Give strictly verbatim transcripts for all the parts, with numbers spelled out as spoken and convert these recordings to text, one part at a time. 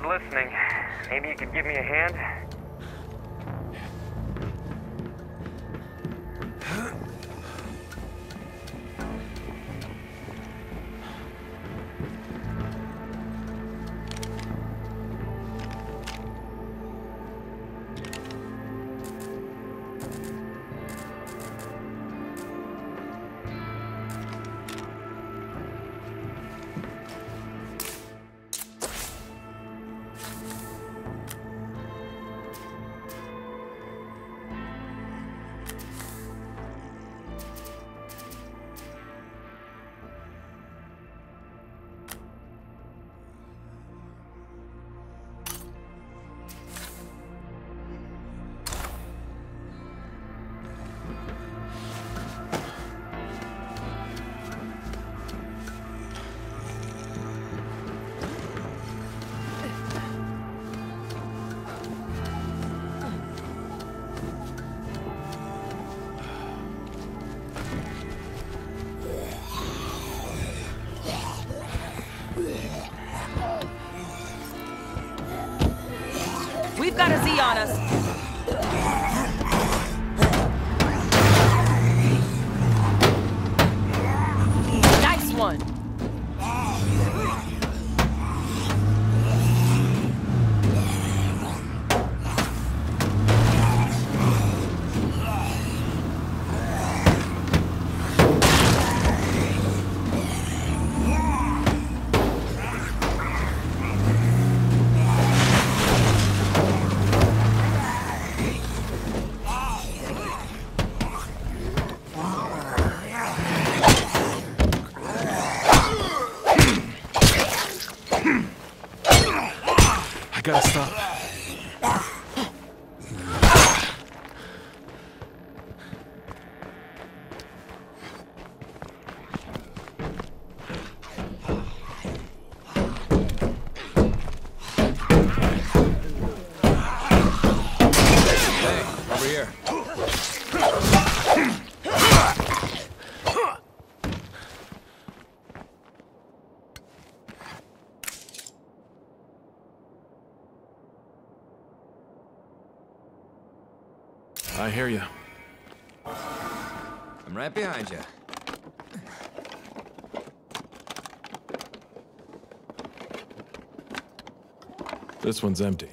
listening. Maybe you could give me a hand? We've got a Z on us. Nice one. Gotta stop. Hey, over here. I hear you. I'm right behind you. This one's empty.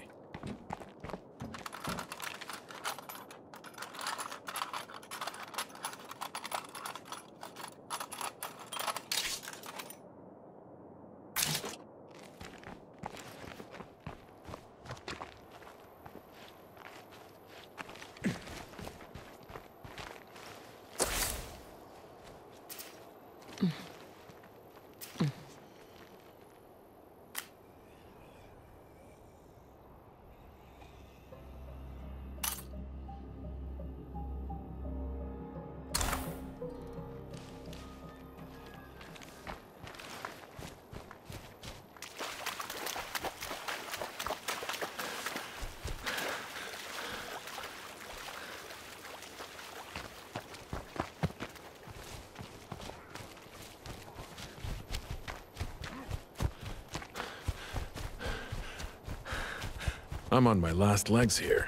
I'm on my last legs here.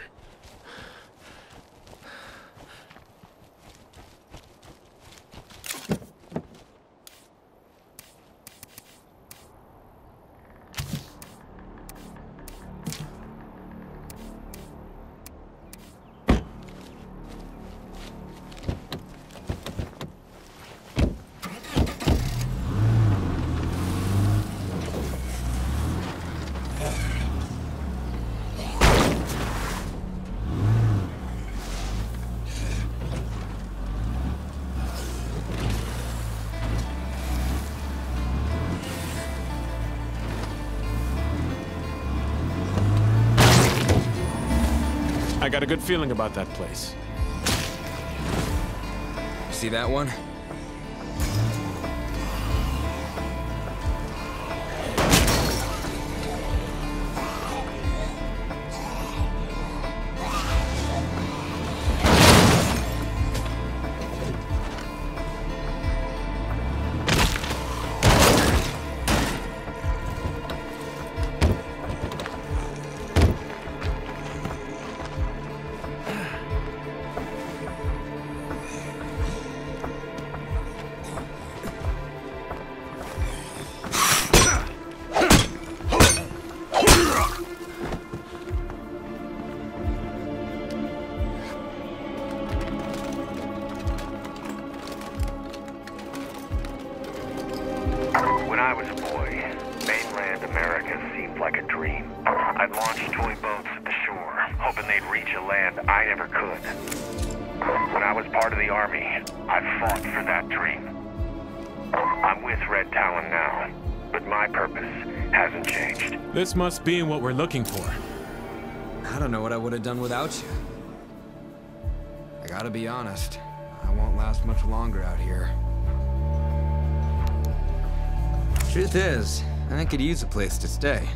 I got a good feeling about that place. See that one? I'd launched toy boats at the shore, hoping they'd reach a land I never could. When I was part of the army, I fought for that dream. I'm with Red Talon now, but my purpose hasn't changed. This must be what we're looking for. I don't know what I would have done without you. I gotta be honest, I won't last much longer out here. Truth is, I could use a place to stay.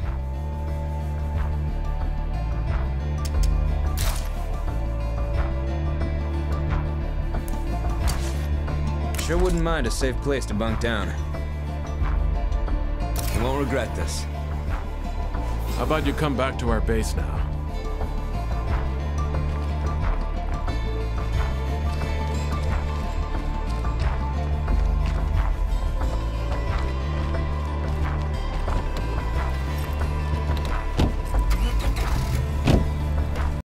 Sure wouldn't mind a safe place to bunk down. You won't regret this. How about you come back to our base now?